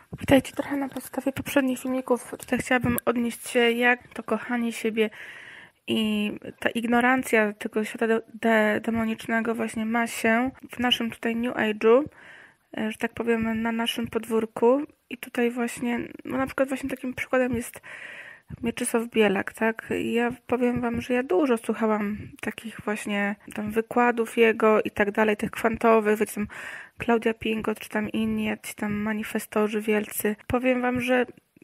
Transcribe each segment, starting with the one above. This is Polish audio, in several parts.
Witajcie, trochę na podstawie poprzednich filmików. Tutaj chciałabym odnieść się, jak to kochanie siebie i ta ignorancja tego świata demonicznego właśnie ma się w naszym tutaj New Age'u, że tak powiem, na naszym podwórku. I tutaj właśnie, no na przykład właśnie takim przykładem jest Mieczysław Bielak, tak? I ja powiem wam, że ja dużo słuchałam takich właśnie tam wykładów jego i tak dalej, tych kwantowych, wiecie, tam Klaudia Pingot, czy tam inni, jacyś tam manifestorzy wielcy. Powiem wam, że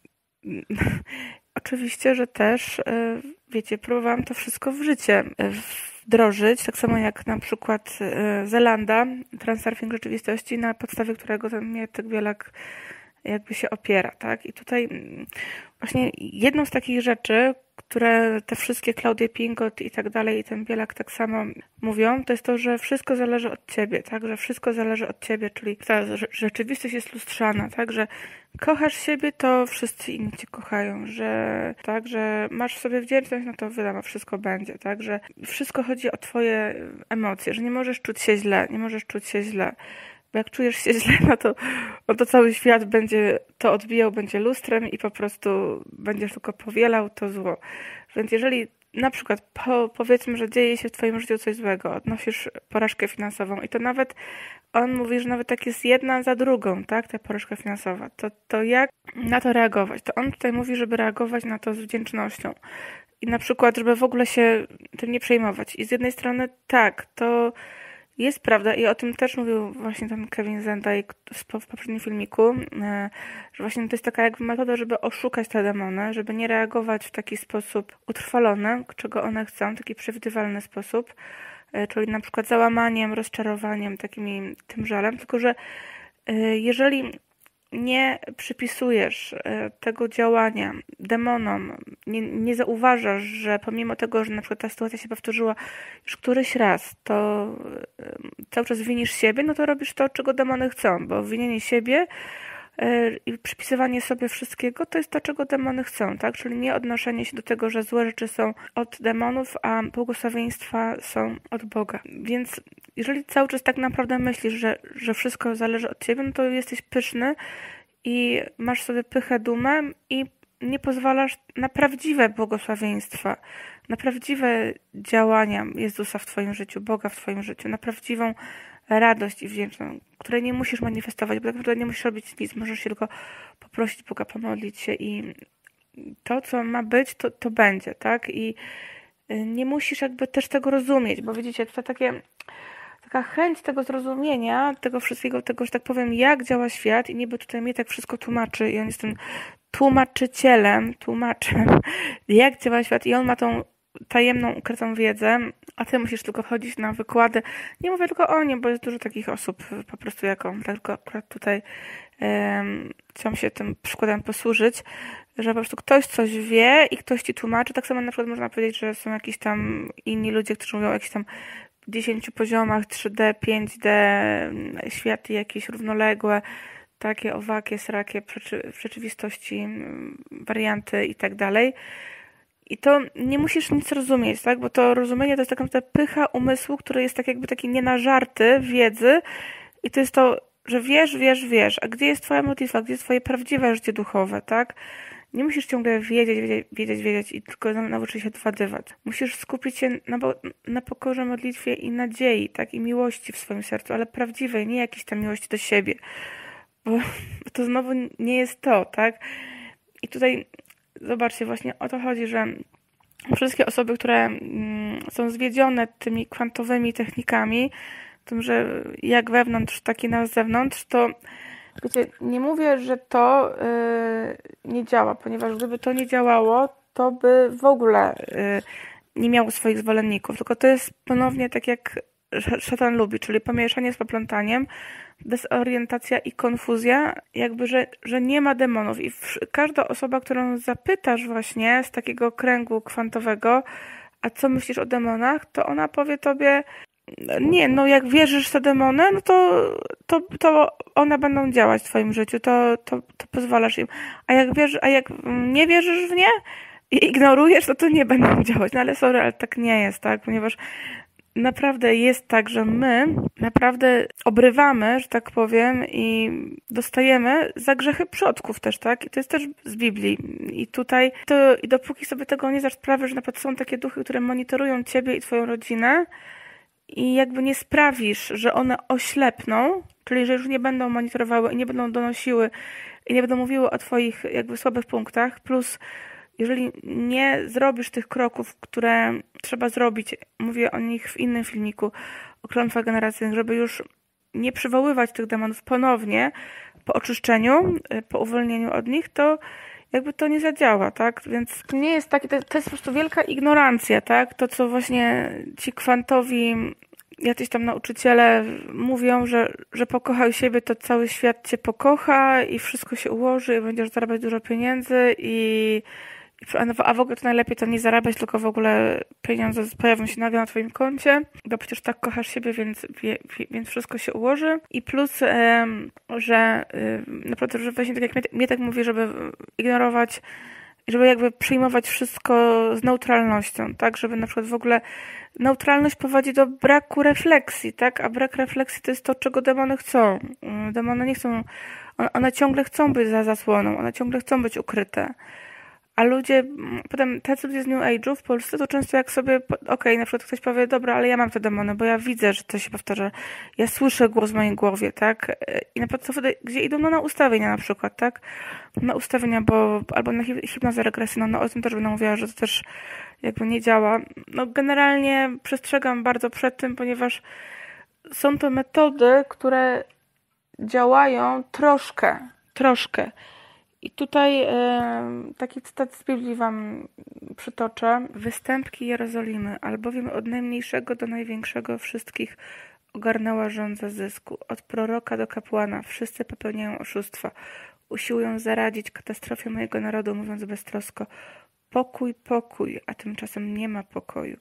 oczywiście, że też, wiecie, próbowałam to wszystko w życie wdrożyć, tak samo jak na przykład Zelanda, Transurfing Rzeczywistości, na podstawie którego ten Mietek Bielak jakby się opiera, tak? I tutaj właśnie jedną z takich rzeczy, które te wszystkie Klaudie Pingot i tak dalej, i ten Bielak tak samo mówią, to jest to, że wszystko zależy od ciebie, tak? Że wszystko zależy od ciebie, czyli ta rzeczywistość jest lustrzana, tak? Że kochasz siebie, to wszyscy inni cię kochają, że tak, że masz w sobie wdzięczność, no to wiadomo, wszystko będzie, tak? Że wszystko chodzi o twoje emocje, że nie możesz czuć się źle, nie możesz czuć się źle. Bo jak czujesz się źle, no to cały świat będzie to odbijał, będzie lustrem i po prostu będziesz tylko powielał to zło. Więc jeżeli na przykład powiedzmy, że dzieje się w twoim życiu coś złego, odnosisz porażkę finansową i to nawet on mówi, że nawet tak jest jedna za drugą, tak, ta porażka finansowa, to jak na to reagować? To on tutaj mówi, żeby reagować na to z wdzięcznością. I na przykład, żeby w ogóle się tym nie przejmować. I z jednej strony tak, to jest prawda i o tym też mówił właśnie ten Kevin Zendai w poprzednim filmiku, że właśnie to jest taka jakby metoda, żeby oszukać te demony, żeby nie reagować w taki sposób utrwalony, czego one chcą, taki przewidywalny sposób, czyli na przykład załamaniem, rozczarowaniem, tym żalem, tylko że jeżeli nie przypisujesz tego działania demonom, nie zauważasz, że pomimo tego, że na przykład ta sytuacja się powtórzyła już któryś raz, to cały czas winisz siebie, no to robisz to, czego demony chcą, bo winienie siebie i przypisywanie sobie wszystkiego to jest to, czego demony chcą, tak? Czyli nie odnoszenie się do tego, że złe rzeczy są od demonów, a błogosławieństwa są od Boga. Więc jeżeli cały czas tak naprawdę myślisz, że wszystko zależy od ciebie, no to jesteś pyszny i masz sobie pychę, dumę i nie pozwalasz na prawdziwe błogosławieństwa, na prawdziwe działania Jezusa w twoim życiu, Boga w twoim życiu, na prawdziwą radość i wdzięczność, której nie musisz manifestować, bo tak naprawdę nie musisz robić nic, możesz się tylko poprosić Boga, pomodlić się i to, co ma być, to będzie, tak? I nie musisz jakby też tego rozumieć, bo widzicie, to taka chęć tego zrozumienia, tego wszystkiego, tego, że tak powiem, jak działa świat i niby tutaj mnie tak wszystko tłumaczy i on jest tym tłumaczem, jak działa świat i on ma tą tajemną, ukrytą wiedzę, a ty musisz tylko chodzić na wykłady. Nie mówię tylko o nim, bo jest dużo takich osób po prostu jak on, tak, tylko akurat tutaj chciałam się tym przykładem posłużyć, że po prostu ktoś coś wie i ktoś ci tłumaczy. Tak samo na przykład można powiedzieć, że są jakieś tam inni ludzie, którzy mówią o jakichś tam 10 poziomach 3D, 5D, światy jakieś równoległe, takie, owakie, srakie, w rzeczywistości warianty i tak dalej. I to nie musisz nic rozumieć, tak? Bo to rozumienie to jest taka naprawdę pycha umysłu, który jest tak jakby taki nienażarty wiedzy i to jest to, że wiesz, a gdzie jest twoja modlitwa, gdzie jest twoje prawdziwe życie duchowe, tak? Nie musisz ciągle wiedzieć i tylko nauczyć się odwadywać. Musisz skupić się na pokorze, modlitwie i nadziei, tak? I miłości w swoim sercu, ale prawdziwej, nie jakiejś tam miłości do siebie. Bo to znowu nie jest to, tak? I tutaj zobaczcie, właśnie o to chodzi, że wszystkie osoby, które są zwiedzione tymi kwantowymi technikami, tym, że jak wewnątrz, tak i na zewnątrz, to wiecie, nie mówię, że to nie działa, ponieważ gdyby to nie działało, to by w ogóle nie miało swoich zwolenników, tylko to jest ponownie tak jak szatan lubi, czyli pomieszanie z poplątaniem, dezorientacja i konfuzja, jakby, że nie ma demonów i każda osoba, którą zapytasz właśnie z takiego kręgu kwantowego, a co myślisz o demonach, to ona powie tobie, nie, no jak wierzysz w te demony, no to one będą działać w twoim życiu, to pozwalasz im. A jak nie wierzysz w nie i ignorujesz, to nie będą działać. No ale sorry, ale tak nie jest, tak? Ponieważ naprawdę jest tak, że my naprawdę obrywamy, że tak powiem, i dostajemy za grzechy przodków też, tak? I to jest też z Biblii. I tutaj, i dopóki sobie tego nie zdasz sprawy, że na przykład są takie duchy, które monitorują ciebie i twoją rodzinę i jakby nie sprawisz, że one oślepną, czyli że już nie będą monitorowały i nie będą donosiły i nie będą mówiły o twoich jakby słabych punktach, plus jeżeli nie zrobisz tych kroków, które trzeba zrobić, mówię o nich w innym filmiku, o klątwach generacyjnych, żeby już nie przywoływać tych demonów ponownie po oczyszczeniu, po uwolnieniu od nich, to jakby to nie zadziała, tak? Więc to nie jest takie, to jest po prostu wielka ignorancja, tak? To, co właśnie ci kwantowi jacyś tam nauczyciele mówią, że pokochaj siebie, to cały świat cię pokocha i wszystko się ułoży i będziesz zarabiać dużo pieniędzy a w ogóle to najlepiej to nie zarabiać, tylko w ogóle pieniądze pojawią się nagle na twoim koncie, bo przecież tak kochasz siebie, więc wszystko się ułoży. I plus, że naprawdę, że właśnie tak jak Mietek mówi, żeby ignorować, żeby jakby przyjmować wszystko z neutralnością, tak, żeby na przykład w ogóle neutralność prowadzi do braku refleksji, tak, a brak refleksji to jest to, czego demony chcą. Demony nie chcą, one ciągle chcą być za zasłoną, one ciągle chcą być ukryte. A ludzie, potem tacy ludzie z New Age'u w Polsce to często jak sobie, na przykład ktoś powie, dobra, ale ja mam te demony, bo ja widzę, że to się powtarza. Ja słyszę głos w mojej głowie, tak? I na przykład wtedy, gdzie idą na ustawienia na przykład, tak? Na ustawienia, albo na hipnozę regresyjną, no o tym też będę mówiła, że to też jakby nie działa. No generalnie przestrzegam bardzo przed tym, ponieważ są to metody, które działają troszkę. I tutaj taki cytat z Biblii wam przytoczę. Występki Jerozolimy, albowiem od najmniejszego do największego wszystkich ogarnęła żądza zysku. Od proroka do kapłana wszyscy popełniają oszustwa. Usiłują zaradzić katastrofie mojego narodu, mówiąc beztrosko: pokój, a tymczasem nie ma pokoju.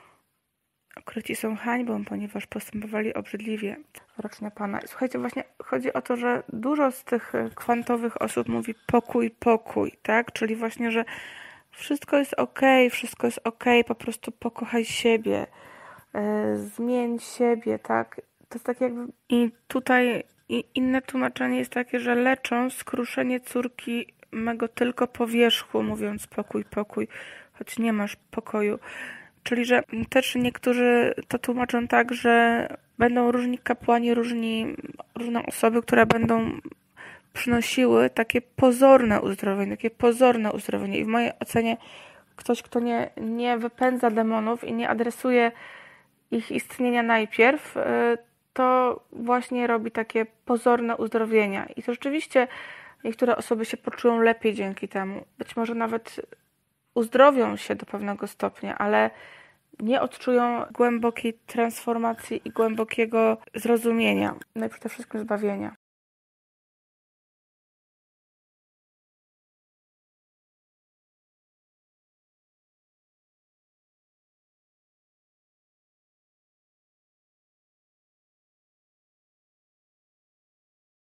Okryci są hańbą, ponieważ postępowali obrzydliwie. Rocznia Pana. Słuchajcie, właśnie chodzi o to, że dużo z tych kwantowych osób mówi pokój, tak? Czyli właśnie, że wszystko jest okej, po prostu pokochaj siebie, zmień siebie, tak? To jest tak jakby... I tutaj inne tłumaczenie jest takie, że leczą skruszenie córki mego tylko po wierzchu, mówiąc pokój, choć nie masz pokoju. Czyli, że też niektórzy to tłumaczą tak, że będą różni kapłani, różne osoby, które będą przynosiły takie pozorne uzdrowienie. I w mojej ocenie ktoś, kto nie wypędza demonów i nie adresuje ich istnienia najpierw, to właśnie robi takie pozorne uzdrowienia. I to rzeczywiście niektóre osoby się poczują lepiej dzięki temu. Być może nawet uzdrowią się do pewnego stopnia, ale nie odczują głębokiej transformacji i głębokiego zrozumienia, no i przede wszystkim zbawienia.